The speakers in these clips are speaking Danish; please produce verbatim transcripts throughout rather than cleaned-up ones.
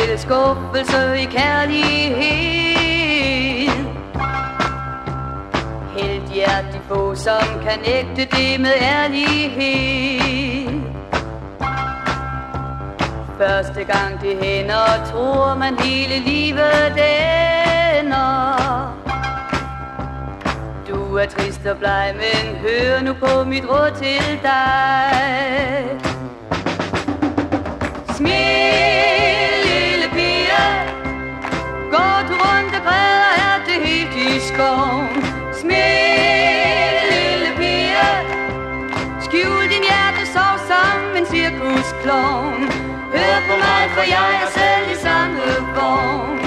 til skuffelse i kærlighed. Helt hjertelig få, som kan ægte det med ærlighed. Første gang det hænder, tror man hele livet ender. Du er trist og bleg, men hør nu på mit råd til dig. Smil, lille pige, går du rundt og græder, er det helt i skoven. Smil, lille pige, skjul din hjertesorg som en cirkusklovn. Hør på mig, for jeg er selv i samme vogn.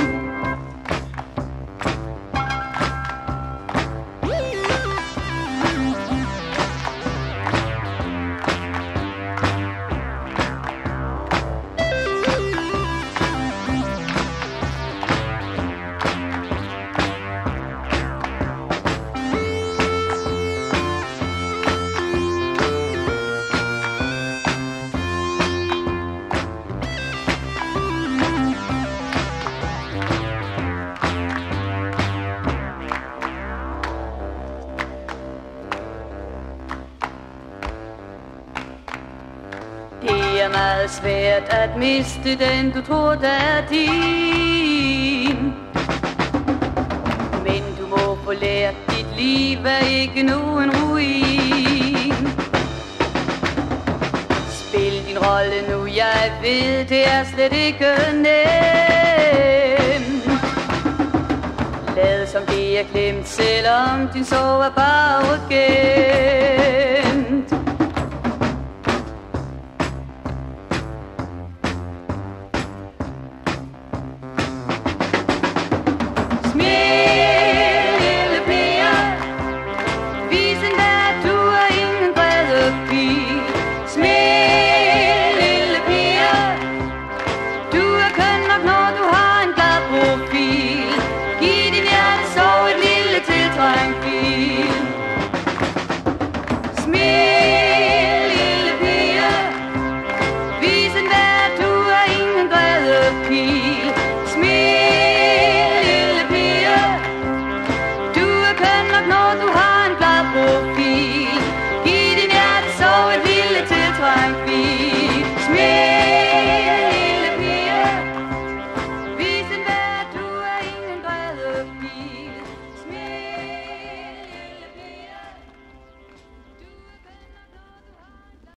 Det er meget svært at miste den, du tror, der er din. Men du må få lært, dit liv er ikke nogen ruin. Spil din rolle nu, jeg ved, det er slet ikke nemt. Lad som det er glemt, selvom din sorg er bare gemt.